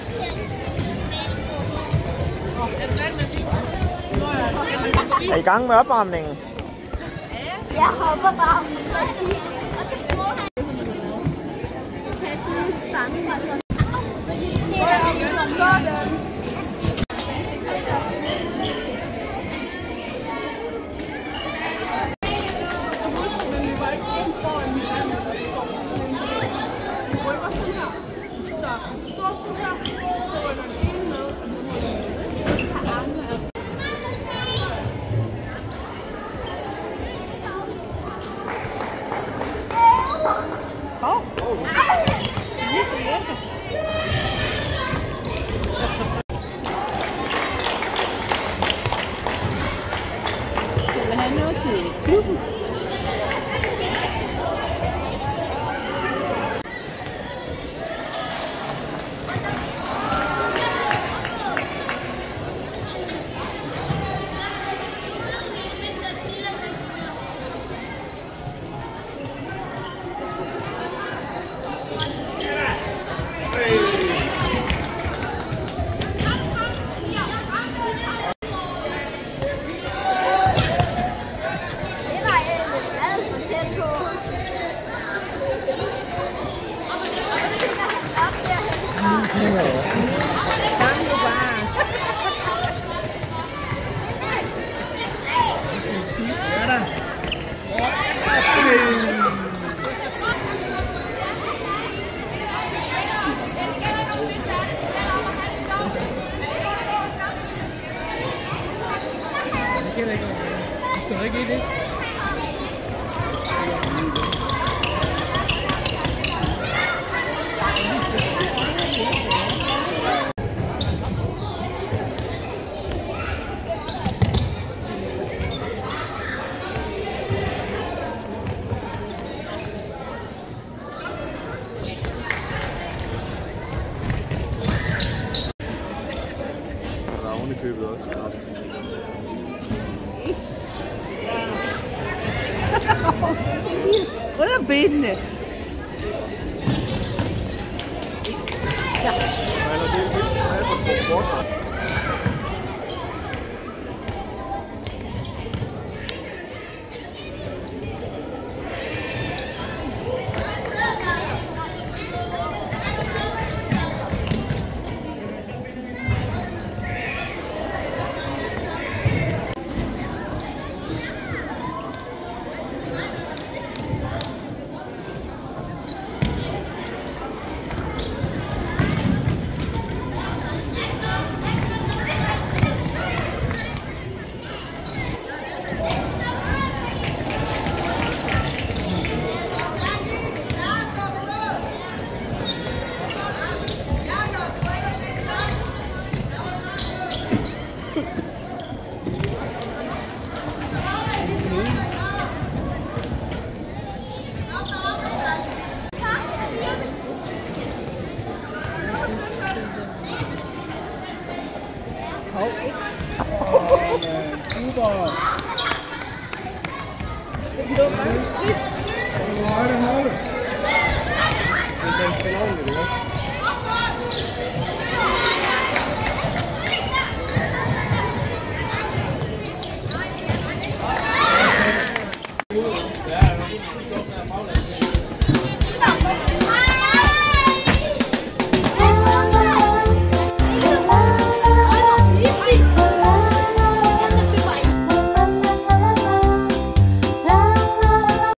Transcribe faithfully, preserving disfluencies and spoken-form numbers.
Er I gang med opvarmningen? Jeg hopper bare om det. Og så bruger han. Kan jeg fange mig sådan? Det er der sådan. Står ikke i det? Der er ovenikøbet også gratis. Under benene. Ja. Eller det er lidt for to bort. Super! Det er bare et skridt. Nej, det er det. Det er den spiller ordentligt, ikke?